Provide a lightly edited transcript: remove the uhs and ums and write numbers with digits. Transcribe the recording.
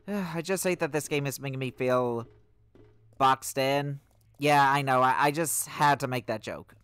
I just hate that this game is making me feel boxed in. Yeah, I know. I just had to make that joke.